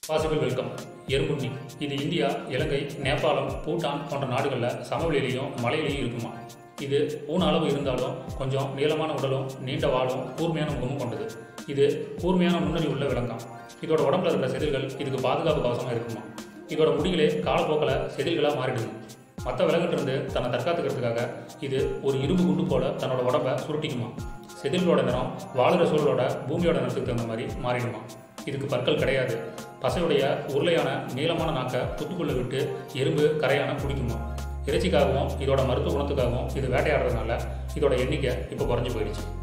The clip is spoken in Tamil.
Possible welcome. எறும்புண்ணி இது இந்தியா, இலங்கை, நேபாளம், பூட்டான் போன்ற நாடுகளில் சமவெளியிலையும் மலையிலையும் இருக்குமா. இது பூன அளவு இருந்தாலும் கொஞ்சம் நீளமான உடலும் நீண்ட வாலும் கூர்மையான முகமும் கொண்டது. இது கூர்மையான நுண்ணறி உள்ள விலங்காம். இதோட உடம்புல இருக்கிற செதில்கள் இதுக்கு பாதுகாப்பு கவசமாக இருக்குமா. இதோட முடிகளே காலப்போக்கில் செதில்களாக மாறிடுது. மற்ற விலங்கிட்டிருந்து தன்னை தற்காத்துக்கிறதுக்காக இது ஒரு இரும்பு குண்டு போல தன்னோட உடம்பை சுருட்டிக்குமா. செதில்களோட நிறம் வாழுற சூழலோட பூமியோட நிறத்துக்கு தகுந்த மாதிரி மாறிடுமா. இதுக்கு பற்கள் கிடையாது. பசையுடைய உருளையான நீளமான நாக்கை புத்துக்குள்ளே விட்டு எறும்பு கரையான பிடிக்குமா. இறைச்சிக்காகவும் இதோட மருத்துவ குணத்துக்காகவும் இது வேட்டையாடுறதுனால இதோட எண்ணிக்கை இப்போ குறைஞ்சி போயிடுச்சு.